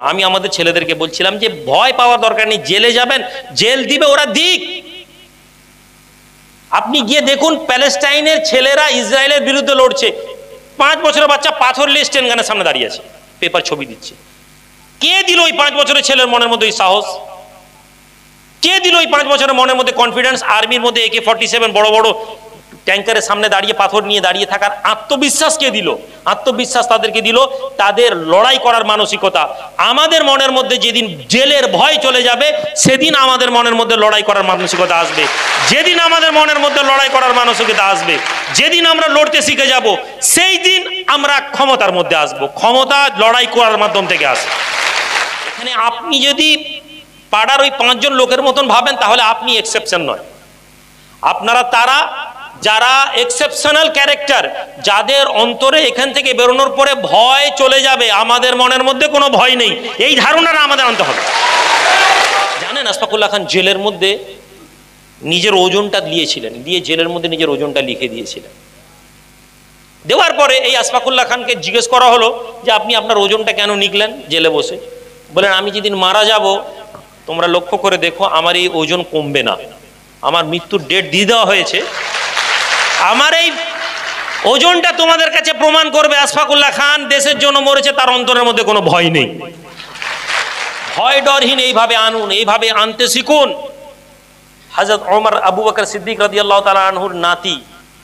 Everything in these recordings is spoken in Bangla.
আমি আমাদের ছেলেদেরকে বলছিলাম যে ভয় পাওয়ার দরকার নেই, জেলে যাবেন, জেল দিবে ওরা দিক। আপনি গিয়ে দেখুন প্যালেস্টাইনের ছেলেরা ইসরায়েলের বিরুদ্ধে লড়ছে, 5 বছরের বাচ্চা পাথর লিয়ে স্টেন গানের সামনে দাঁড়িয়ে আছে, পেপার ছবি দিচ্ছে। কে দিল ওই 5 বছরের ছেলের মনের মধ্যে ওই সাহস? কে দিল ওই 5 বছরের মনের মধ্যে কনফিডেন্স? আর্মির মধ্যে AK-47 বড় বড় ট্যাঙ্কারের সামনে দাঁড়িয়ে পাথর নিয়ে দাঁড়িয়ে থাকার আত্মবিশ্বাস কে দিল? আত্মবিশ্বাস তাদেরকে দিল তাদের লড়াই করার মানসিকতা। আমাদের মনের মধ্যে যেদিন জেলের ভয় চলে যাবে সেদিন আমাদের মনের মধ্যে লড়াই করার মানসিকতা আসবে। যেদিন আমাদের মনের মধ্যে লড়াই করার মানসিকতা আসবে, যেদিন আমরা লড়তে শিখে যাব, সেই দিন আমরা ক্ষমতার মধ্যে আসব। ক্ষমতা লড়াই করার মাধ্যম থেকে আসে। এখানে আপনি যদি পাড়ার ওই 5 জন লোকের মতন ভাবেন তাহলে আপনি এক্সেপশন নয়। আপনারা তারা যারা এক্সেপশনাল ক্যারেক্টার, যাদের অন্তরে এখান থেকে বেরোনোর পরে ভয় চলে যাবে, আমাদের মনের মধ্যে কোনো ভয় নেই, এই ধারণাটা আমাদের আনতে হবে। জানেন আশফাকুল্লাহ খান জেলের মধ্যে নিজের ওজনটা দিয়েছিলেন, দিয়ে জেলের মধ্যে নিজের ওজনটা লিখে দিয়েছিলেন। দেওয়ার পরে এই আশফাকুল্লাহ খানকে জিজ্ঞেস করা হলো যে আপনি আপনার ওজনটা কেন লিখলেন জেলে বসে? বলেন আমি যেদিন মারা যাব তোমরা লক্ষ্য করে দেখো আমার এই ওজন কমবে না, আমার মৃত্যুর ডেট দিয়ে দেওয়া হয়েছে, আমার এই ওজনটা তোমাদের কাছে প্রমাণ করবে আশফাকুল্লাহ খান দেশের জন্য মরেছে, তার অন্তরের মধ্যে কোনো ভয় নেই। ভয় ডরহীন এইভাবে আনুন, এইভাবে আনতে শিখুন। হযরত ওমর আবু বকর সিদ্দিক রাদিয়াল্লাহু তাআলা আনহুর নাতি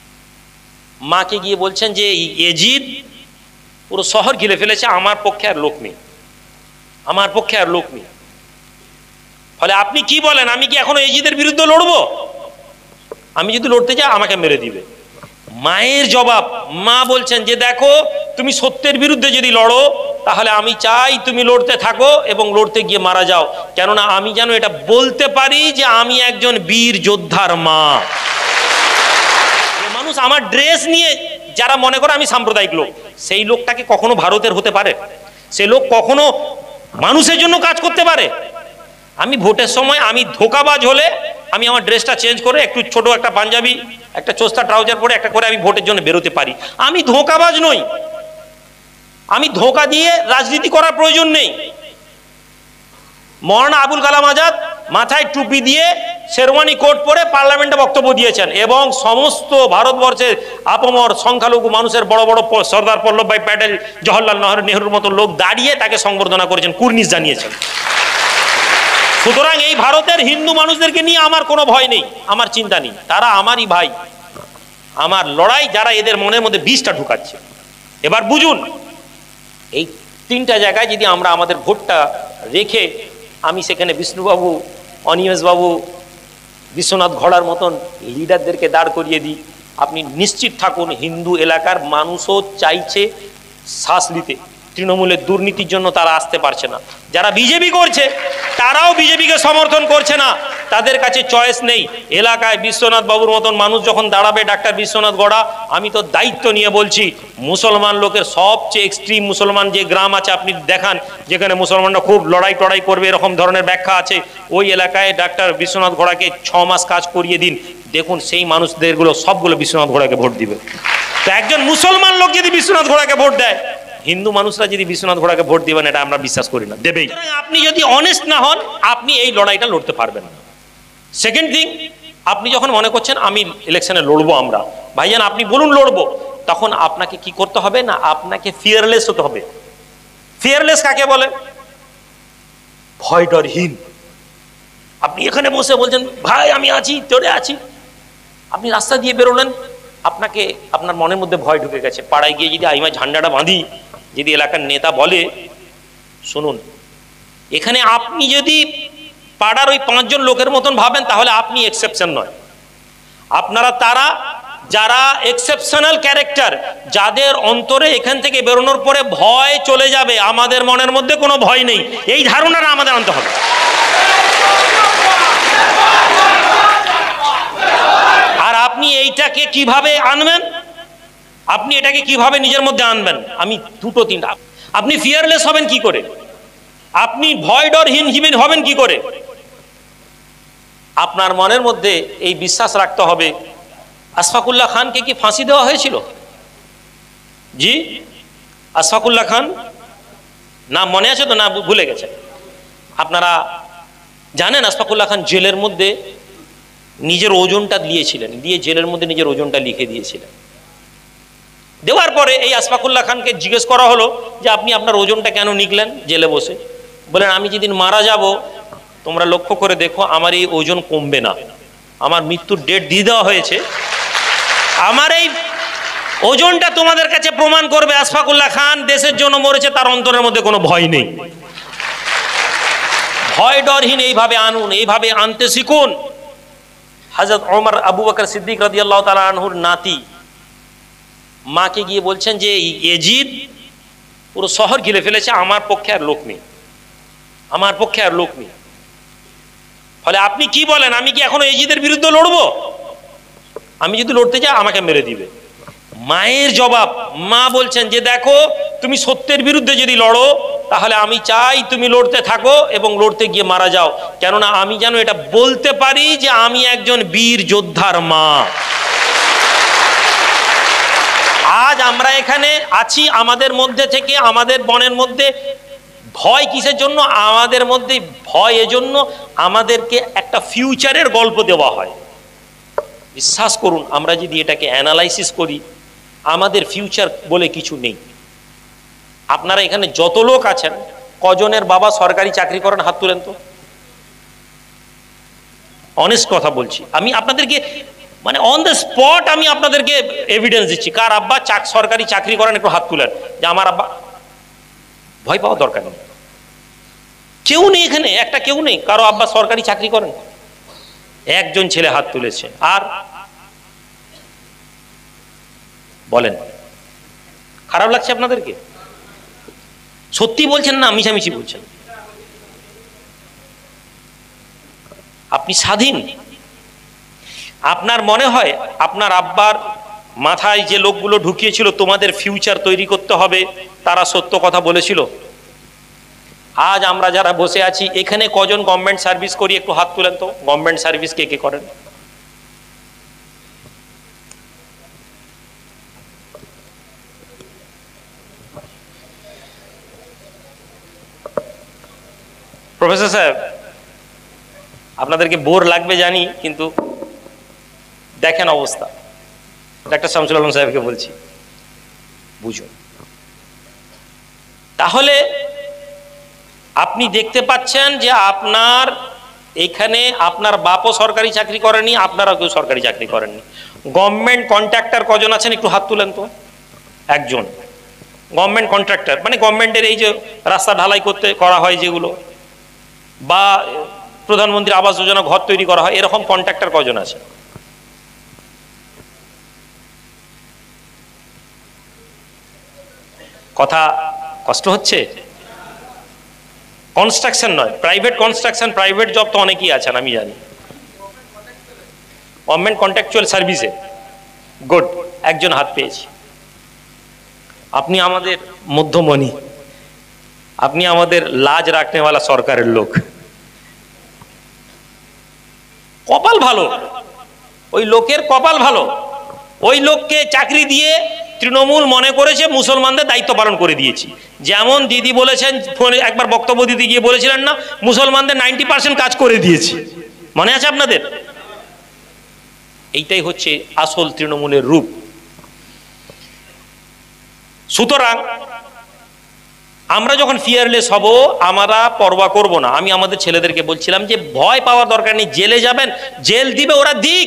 মাকে গিয়ে বলছেন যে ইয়াজিদ পুরো শহর ঘিরে ফেলেছে, আমার পক্ষে আর লোক নেই, আমার পক্ষে আর লোক নেই। ফলে আপনি কি বলেন, আমি কি এখনো ইয়াজিদের বিরুদ্ধে লড়বো? আমি যদি লড়তে যাই আমাকে মেরে দিবে। মায়ের জবাব, মা বলছেন যে দেখো তুমি সত্যের বিরুদ্ধে যদি লড়ো তাহলে আমি চাই তুমি লড়তে থাকো এবং লড়তে গিয়ে মারা যাও, কেননা আমি যেন এটা বলতে পারি যে আমি একজন বীর যোদ্ধার মা। মানুষ আমার ড্রেস নিয়ে যারা মনে করে আমি সাম্প্রদায়িক লোক, সেই লোকটাকে কখনো ভারতের হতে পারে? সে লোক কখনো মানুষের জন্য কাজ করতে পারে? আমি ভোটের সময় আমি ধোঁকাবাজ হলে আমি আমার ড্রেসটা চেঞ্জ করে একটু ছোট একটা পাঞ্জাবি, একটা চোস্তা ট্রাউজার পরে একটা করে আমি ভোটের জন্য বেরোতে পারি। আমি ধোঁকাবাজ নই, আমি ধোঁকা দিয়ে রাজনীতি করার প্রয়োজন নেই। মৌলানা আবুল কালাম আজাদ মাথায় টুপি দিয়ে শেরওয়ানি কোট পরে পার্লামেন্টে বক্তব্য দিয়েছেন এবং সমস্ত ভারতবর্ষের আপমর সংখ্যালঘু মানুষের বড় বড় সর্দার বল্লভভাই প্যাটেল, জওহরলাল নেহরুর মতো লোক দাঁড়িয়ে তাকে সংবর্ধনা করেছেন, কুর্নিশ জানিয়েছেন। সুতরাং এই ভারতের হিন্দু মানুষদেরকে নিয়ে আমার কোনো ভয় নেই, আমার চিন্তা নেই, তারা আমারই ভাই। আমার লড়াই যারা এদের মনের মধ্যে বিষটা ঢুকাচ্ছে। এবার বুঝুন, এই 3টা জায়গায় যদি আমরা আমাদের ভোটটা রেখে আমি সেখানে বিষ্ণুবাবু, অনিমেষবাবু, বিশ্বনাথ ঘোড়ার মতন লিডারদেরকে দাঁড় করিয়ে দিই, আপনি নিশ্চিত থাকুন হিন্দু এলাকার মানুষও চাইছে শ্বাস নিতে। তৃণমূলের দুর্নীতির জন্য তারা আসতে পারছে না, যারা বিজেপি করছে তারাও বিজেপিকে সমর্থন করছে না, তাদের কাছে চয়েস নেই। এলাকায় বিশ্বনাথ বাবুর মতন মানুষ যখন দাঁড়াবে, ডাক্তার বিশ্বনাথ গড়া, আমি তো দায়িত্ব নিয়ে বলছি, মুসলমান লোকের সবচেয়ে এক্সট্রিম মুসলমান যে গ্রাম আছে আপনি দেখান, যেখানে মুসলমানরা খুব লড়াই টড়াই করবে এরকম ধরনের ব্যাখ্যা আছে, ওই এলাকায় ডাক্তার বিশ্বনাথ ঘোড়াকে 6 মাস কাজ করিয়ে দিন, দেখুন সেই মানুষদেরগুলো সবগুলো বিশ্বনাথ ঘোড়াকে ভোট দিবে। তো একজন মুসলমান লোক যদি বিশ্বনাথ ঘোড়াকে ভোট দেয়, হিন্দু মানুষরা যদি বিশ্বনাথ ঘোড়াকে ভোট দিবেন এটা আমরা বিশ্বাস করি না, দেবেই। আপনি যদি অনেস্ট না হন আপনি এই লড়াইটা লড়তে পারবেন না। সেকেন্ড থিং, আপনি যখন মনে করছেন আমি ইলেকশনে লড়বো, আমরা ভাইজান আপনি বলুন লড়বো, তখন আপনাকে কি করতে হবে না, আপনাকে ফিয়ারলেস হতে হবে। ফিয়ারলেস কাকে বলে? ভয় ডরহীন। আপনি এখানে বসে বলছেন ভাই আমি আছি, তোরে আছি, আপনি রাস্তা দিয়ে বেরোলেন, আপনাকে আপনার মনের মধ্যে ভয় ঢুকে গেছে। পাড়ায় গিয়ে যদি আমি ঝান্ডাটা বাঁধি, যদি এলাকার নেতা বলে, শুনুন এখানে আপনি যদি পাড়ার ওই 5 জন লোকের মতন ভাবেন তাহলে আপনি এক্সেপশন নয়। আপনারা তারা যারা এক্সেপশনাল ক্যারেক্টার, যাদের অন্তরে এখান থেকে বেরোনোর পরে ভয় চলে যাবে, আমাদের মনের মধ্যে কোনো ভয় নেই, এই ধারণাটা আমাদের আনতে হবে। আর আপনি এইটাকে কিভাবে আনবেন, আপনি এটাকে কিভাবে নিজের মধ্যে আনবেন? আমি 2-3টা, আপনি ফিয়ারলেস হবেন কি করে, আপনি ভয় ডরহীন হবেন কি করে? আপনার মনের মধ্যে এই বিশ্বাস রাখতে হবে। আশফাকুল্লাহ খানকে কি ফাঁসি দেওয়া হয়েছিল? জি, আশফাকুল্লাহ খান নাম মনে আছে তো, না ভুলে গেছে? আপনারা জানেন আশফাকুল্লাহ খান জেলের মধ্যে নিজের ওজনটা দিয়েছিলেন, দিয়ে জেলের মধ্যে নিজের ওজনটা লিখে দিয়েছিলেন। দেওয়ার পরে এই আশফাকুল্লাহ খানকে জিজ্ঞেস করা হলো যে আপনি আপনার ওজনটা কেন লিখলেন জেলে বসে? বলেন, আমি যেদিন মারা যাব তোমরা লক্ষ্য করে দেখো আমার এই ওজন কমবে না, আমার মৃত্যুর ডেট দিয়ে দেওয়া হয়েছে, আমার এই ওজনটা তোমাদের কাছে প্রমাণ করবে আশফাকুল্লাহ খান দেশের জন্য মরেছে, তার অন্তরের মধ্যে কোনো ভয় নেই। ভয় ডরহীন এইভাবে আনুন, এইভাবে আনতে শিখুন। হযরত ওমর আবু বকর সিদ্দিক রাদিয়াল্লাহু তাআলা আনহুর নাতি মাকে গিয়ে বলছেন যে ইয়াজিদ পুরো শহর ঘিরে ফেলেছে, আমার পক্ষে আর লোক নেই, আমার পক্ষে আর লোক নেই। ফলে আপনি কি বলেন, আমি কি এখনো ইয়াজিদের বিরুদ্ধে লড়বো? আমি যদি লড়তে যাই আমাকে মেরে দিবে। মায়ের জবাব, মা বলছেন যে দেখো তুমি সত্যের বিরুদ্ধে যদি লড়ো তাহলে আমি চাই তুমি লড়তে থাকো এবং লড়তে গিয়ে মারা যাও, কেননা আমি যেন এটা বলতে পারি যে আমি একজন বীর যোদ্ধার মা। আজ আমরা এখানে আছি, আমাদের মধ্যে থেকে, আমাদের বনের মধ্যে ভয় কিসের জন্য? আমাদের মধ্যে ভয় এজন্য আমাদেরকে একটা ফিউচারের গল্প দেওয়া হয়। বিশ্বাস করুন, আমরা যদি এটাকে অ্যানালাইসিস করি, আমাদের ফিউচার বলে কিছু নেই। আপনারা এখানে যত লোক আছেন, কজনের বাবা সরকারি চাকরি করেন? হাত তুলেন তো। অনেস্ট কথা বলছি, আমি আপনাদেরকে মানে অন দ্য স্পট আমি আপনাদেরকে এভিডেন্স দিচ্ছি। কার আব্বা সরকারি চাকরি করেন? একটু হাত তুলেন যে আমার আব্বা। ভয় পাওয়ার দরকার নেই, কেউ নেই এখানে, একটা কেউ নেই কারো আব্বা সরকারি চাকরি করেন। একজন ছেলে হাত তুলেছে। আর বলেন, খারাপ লাগছে আপনাদেরকে? সত্যি বলছেন না মিছামিছি বলছেন? আপনি স্বাধীন। আপনার মনে হয় আপনার আব্বার মাথায় যে লোকগুলো ঢুকিয়েছিল তোমাদের ফিউচার তৈরি করতে হবে, তারা সত্য কথা বলেছিল? আজ আমরা যারা বসে আছি এখানে কজন গভর্নমেন্ট সার্ভিস করি? একটু হাত তুলেন তো। গভর্নমেন্ট সার্ভিস কে কে করেন? প্রফেসর সাহেব, আপনাদেরকে বোর লাগবে জানি, কিন্তু দেখেন অবস্থা। ডাক্তার শামসুল আলম সাহেবকে বলছি, বুঝুন। তাহলে আপনি দেখতে পাচ্ছেন যে আপনার এখানে আপনার বাপও সরকারি চাকরি করেনি, আপনারাও কেউ সরকারি চাকরি করেননি। গভর্নমেন্ট কন্ট্রাক্টর কজন আছেন? একটু হাত তুলেন তো। একজন। গভর্নমেন্ট কন্ট্রাক্টর মানে গভর্নমেন্টের এই যে রাস্তা ঢালাই করতে করা হয় যেগুলো, বা প্রধানমন্ত্রী আবাস যোজনা ঘর তৈরি করা হয়, এরকম কন্ট্রাক্টর কজন আছে? কথা কষ্ট হচ্ছে? কনস্ট্রাকশন নয়, প্রাইভেট কনস্ট্রাকশন, প্রাইভেট জব তো অনেকেই আছেন আমি জানি। গভর্নমেন্ট কন্ট্রাকচুয়াল সার্ভিসে গুড, একজন হাত পেয়েছি। আপনি আমাদের মধ্যমণি, আপনি আমাদের লাজ রাখনেওয়ালা সরকারের লোক। কপাল ভালো, ওই লোকের কপাল ভালো। ওই লোককে চাকরি দিয়ে তৃণমূল মনে করেছে মুসলমানদের দায়িত্ব পালন করে দিয়েছি। যেমন দিদি বলেছেন, ফোনে একবার বক্তব্য দিতে গিয়ে বলেছিলেন না, মুসলমানদের 90% কাজ করে দিয়েছি, মনে আছে আপনাদের? এইটাই হচ্ছে আসল তৃণমূলের রূপ। সুতরাং আমরা যখন ফিয়ারলেস হব, আমরা পরোয়া করব না। আমি আমাদের ছেলেদেরকে বলছিলাম যে ভয় পাওয়ার দরকার নেই, জেলে যাবেন, জেল দিবে ওরা দিক।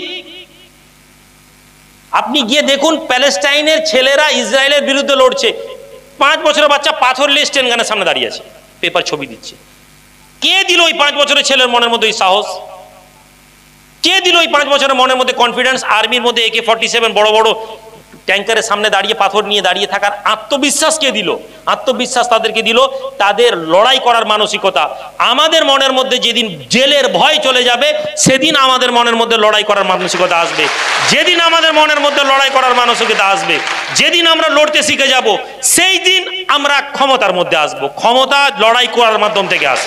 আপনি গিয়ে দেখুন প্যালেস্টাইনের ছেলেরা ইসরায়েলের বিরুদ্ধে লড়ছে, 5 বছরের বাচ্চা পাথর নিয়ে স্টেন গানের সামনে দাঁড়িয়ে আছে, পেপার ছবি দিচ্ছে। কে দিল ওই 5 বছরের ছেলের মনের মধ্যে এই সাহস? কে দিল ওই 5 বছরের মনের মধ্যে কনফিডেন্স? আর্মির মধ্যে AK-47 বড় বড় ট্যাঙ্কারের সামনে দাঁড়িয়ে পাথর নিয়ে দাঁড়িয়ে থাকার আত্মবিশ্বাস কে দিল? আত্মবিশ্বাস তাদেরকে দিল তাদের লড়াই করার মানসিকতা। আমাদের মনের মধ্যে যেদিন জেলের ভয় চলে যাবে, সেদিন আমাদের মনের মধ্যে লড়াই করার মানসিকতা আসবে। যেদিন আমাদের মনের মধ্যে লড়াই করার মানসিকতা আসবে, যেদিন আমরা লড়তে শিখে যাব, সেই দিন আমরা ক্ষমতার মধ্যে আসব। ক্ষমতা লড়াই করার মাধ্যম থেকে আসে।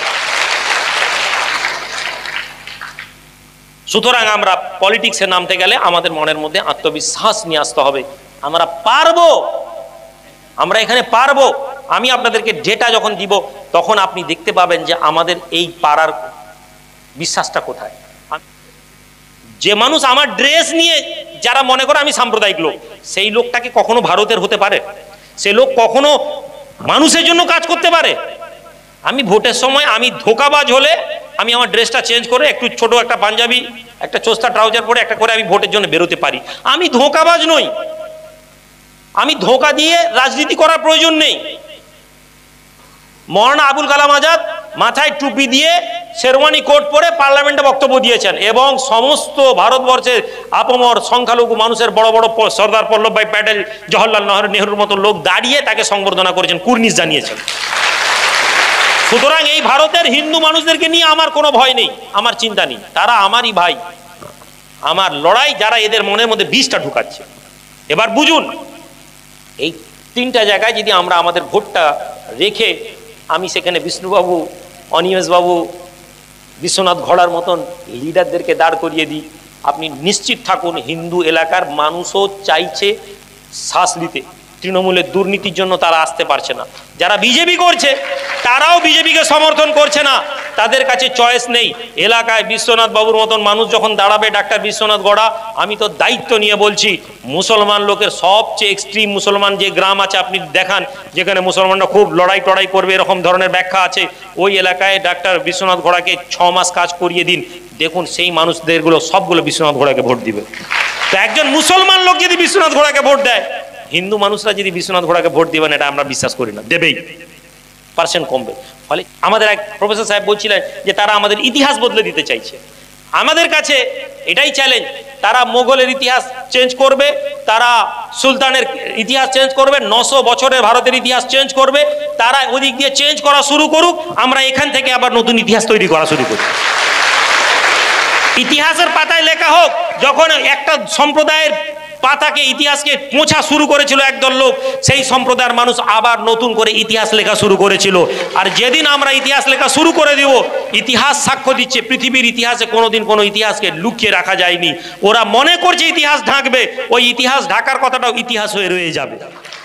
সুতরাং আমরা পলিটিক্সে নামতে গেলে আমাদের মনের মধ্যে আত্মবিশ্বাস নিয়ে আসতে হবে। আমরা পারবো, আমরা এখানে পারবো। আমি আপনাদেরকে ডেটা যখন দিব তখন আপনি দেখতে পাবেন যে আমাদের এই পাড়ার বিশ্বাসটা কোথায়। যে মানুষ আমার ড্রেস নিয়ে যারা মনে করে আমি সাম্প্রদায়িক লোক, সেই লোকটাকে কখনো ভারতের হতে পারে? সে লোক কখনো মানুষের জন্য কাজ করতে পারে? আমি ভোটের সময় আমি ধোঁকাবাজ হলে আমি আমার ড্রেসটা চেঞ্জ করে একটু ছোট একটা পাঞ্জাবি, একটা চোস্তা ট্রাউজার পরে একটা করে আমি ভোটের জন্য বেরোতে পারি। আমি ধোঁকাবাজ নই, আমি ধোঁকা দিয়ে রাজনীতি করার প্রয়োজন নেই। মৌলানা আবুল কালাম আজাদ মাথায় টুপি দিয়ে শেরওয়ানি কোট পরে পার্লামেন্টে বক্তব্য দিয়েছেন এবং সমস্ত ভারতবর্ষের আপমর সংখ্যালঘু মানুষের বড় বড় সর্দার বল্লভভাই প্যাটেল, জওহরলাল নেহরুর মতো লোক দাঁড়িয়ে তাকে সংবর্ধনা করেছেন, কুর্নিশ জানিয়েছেন। সুতরাং এই ভারতের হিন্দু মানুষদেরকে নিয়ে আমার কোনো ভয় নেই, আমার চিন্তা নেই, তারা আমারই ভাই। আমার লড়াই যারা এদের মনের মধ্যে বিষটা ঢুকাচ্ছে। এবার বুঝুন, এই তিনটা জায়গায় যদি আমরা আমাদের ভোটটা রেখে আমি সেখানে বিষ্ণুবাবু, অনিমেষবাবু, বিশ্বনাথ ঘোড়ার মতন লিডারদেরকে দাঁড় করিয়ে দিই, আপনি নিশ্চিত থাকুন হিন্দু এলাকার মানুষও চাইছে শ্বাস নিতে। তৃণমূলের দুর্নীতির জন্য তারা আসতে পারছে না। যারা বিজেপি করছে তারাও বিজেপিকে সমর্থন করছে না, তাদের কাছে চয়েস নেই। এলাকায় বিশ্বনাথ বাবুর মতন মানুষ যখন দাঁড়াবে, ডাক্তার বিশ্বনাথ গড়া, আমি তো দায়িত্ব নিয়ে বলছি, মুসলমান লোকের সবচেয়ে এক্সট্রিম মুসলমান যে গ্রাম আছে আপনি দেখান, যেখানে মুসলমানরা খুব লড়াই টড়াই করবে এরকম ধরনের ব্যাখ্যা আছে, ওই এলাকায় ডাক্তার বিশ্বনাথ ঘোড়াকে 6 মাস কাজ করিয়ে দিন, দেখুন সেই মানুষদেরগুলো সবগুলো বিশ্বনাথ ঘোড়াকে ভোট দিবে। তো একজন মুসলমান লোক যদি বিশ্বনাথ ঘোড়াকে ভোট দেয়, হিন্দু মানুষরা যদি বিশ্বনাথ ঘোড়াকে ভোট দিবেন এটা আমরা বিশ্বাস করি না, দেবেই, পার্সেন্ট কমবে। ফলে আমাদের এক প্রফেসর সাহেব বলছিলেন যে তারা আমাদের ইতিহাস বদলে দিতে চাইছে। আমাদের কাছে এটাই চ্যালেঞ্জ, তারা মোগলের ইতিহাস চেঞ্জ করবে, তারা সুলতানের ইতিহাস চেঞ্জ করবে, 900 বছরের ভারতের ইতিহাস চেঞ্জ করবে, তারা ওদিক দিয়ে চেঞ্জ করা শুরু করুক, আমরা এখান থেকে আবার নতুন ইতিহাস তৈরি করা শুরু করি। ইতিহাসের পাতায় লেখা হোক, যখন একটা সম্প্রদায়ের পাতাকে ইতিহাসকে মোছা শুরু করেছিল একদল লোক, সেই সম্প্রদায়ের মানুষ আবার নতুন করে ইতিহাস লেখা শুরু করেছিল। আর যেদিন আমরা ইতিহাস লেখা শুরু করে দিব, ইতিহাস সাক্ষ্য দিচ্ছে পৃথিবীর ইতিহাসে কোনোদিন কোনো ইতিহাসকে লুকিয়ে রাখা যায়নি। ওরা মনে করছে ইতিহাস ঢাকবে, ওই ইতিহাস ঢাকার কথাটাও ইতিহাস হয়ে রয়ে যাবে।